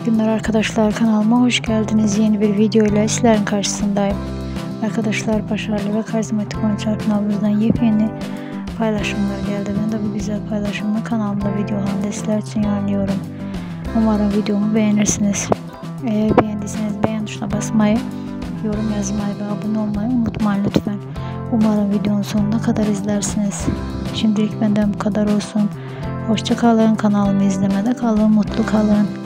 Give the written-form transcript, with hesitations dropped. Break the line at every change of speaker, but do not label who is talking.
İyi günler arkadaşlar, kanalıma hoş geldiniz. Yeni bir video ile sizlerin karşısındayım. Arkadaşlar, başarılı ve karizmatik oyuncular kanalımızdan yepyeni paylaşımlar geldi. Ben de bu güzel paylaşımı kanalımda video halinde sizler için yayınlıyorum. Umarım videomu beğenirsiniz. Eğer beğendiyseniz beğen tuşuna basmayı, yorum yazmayı ve abone olmayı unutmayın lütfen. Umarım videonun sonuna kadar izlersiniz. Şimdilik benden bu kadar olsun. Hoşça kalın, kanalımı izlemede kalın, mutlu kalın.